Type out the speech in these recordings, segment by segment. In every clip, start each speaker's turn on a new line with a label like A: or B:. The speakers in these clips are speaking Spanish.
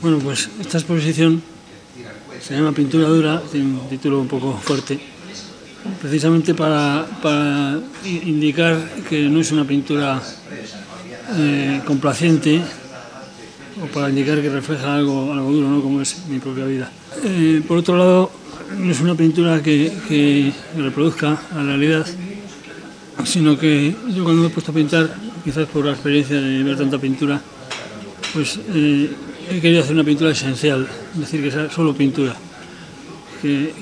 A: Bueno, pues esta exposición se llama Pintura Dura, tiene un título un poco fuerte, precisamente para indicar que no es una pintura complaciente, o para indicar que refleja algo duro, ¿no?, como es mi propia vida. Por otro lado, no es una pintura que reproduzca la realidad, sino que yo cuando me he puesto a pintar, quizás por la experiencia de ver tanta pintura, pues he querido hacer una pintura esencial, es decir, que sea solo pintura, que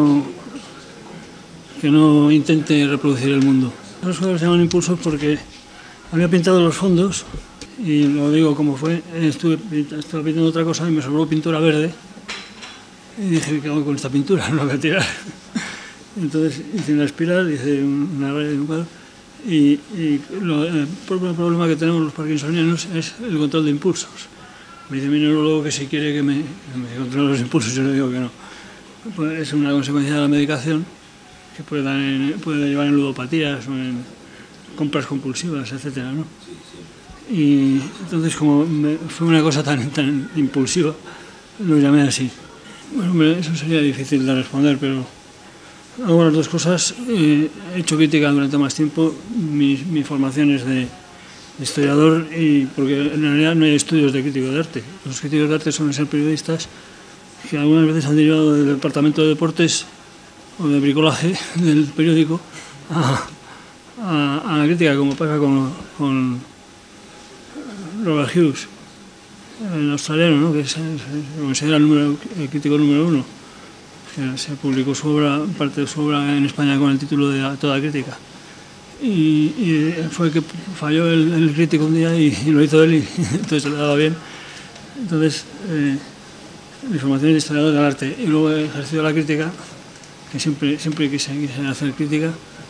A: no intente reproducir el mundo. Los cuadros se llaman impulsos porque había pintado los fondos, y lo digo como fue, estuve pintando otra cosa y me sobró pintura verde, y dije, ¿qué hago con esta pintura? No la voy a tirar. Entonces hice una espiral, hice una raya de un cuadro, y el problema que tenemos los parkinsonianos es el control de impulsos. Me dice mi neurólogo que si quiere que me controle los impulsos, yo le digo que no. Pues es una consecuencia de la medicación que puede llevar en ludopatías o en compras compulsivas, etcétera, ¿no? Y entonces, como fue una cosa tan impulsiva, lo llamé así. Bueno, hombre, eso sería difícil de responder, pero hago las dos cosas. He hecho crítica durante más tiempo. Mi formación es de historiador, y porque en realidad no hay estudios de crítico de arte. Los críticos de arte suelen ser periodistas que algunas veces han derivado del departamento de deportes o de bricolaje del periódico a la crítica, como pasa con Robert Hughes, el australiano, ¿no?, que se considera el crítico número 1. Se publicó su obra, parte de su obra en España con el título de Toda crítica. Y fue que falló el crítico un día y lo hizo él, y entonces se le daba bien. Entonces, mi formación es de historiador del arte, y luego he ejercido la crítica, que siempre quise hacer crítica,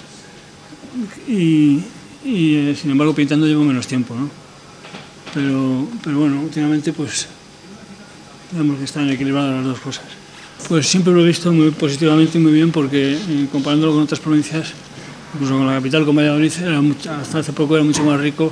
A: y sin embargo pintando llevo menos tiempo, ¿no? Pero bueno, últimamente pues digamos que están equilibradas las dos cosas. Pues siempre lo he visto muy positivamente y muy bien, porque comparándolo con otras provincias, incluso con la capital, con Valladolid, hasta hace poco era mucho más rico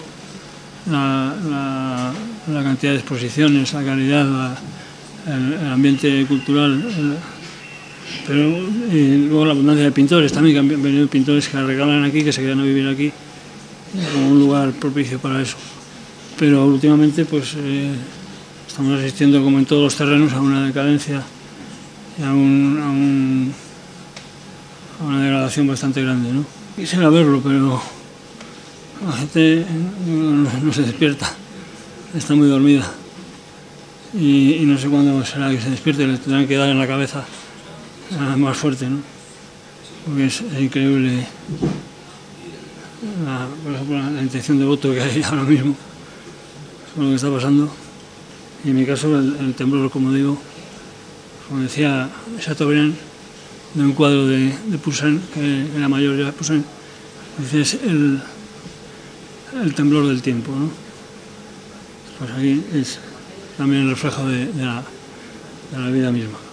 A: la cantidad de exposiciones, la calidad, el ambiente cultural, pero luego la abundancia de pintores también, que han venido pintores que regalan aquí, que se quedan a vivir aquí, como un lugar propicio para eso. Pero últimamente pues estamos asistiendo, como en todos los terrenos, a una decadencia y a una degradación bastante grande, ¿no? Quisiera verlo, pero la gente no se despierta, está muy dormida, y no sé cuándo será que se despierte. Le tendrán que dar en la cabeza más fuerte, ¿no? Porque es increíble por ejemplo, la intención de voto que hay ahora mismo con lo que está pasando. Y en mi caso el temblor, como digo, como decía Chateaubriand, de un cuadro de Poussin, que era mayor ya Poussin, dice, es el temblor del tiempo, ¿no? Pues aquí es también el reflejo de la vida misma.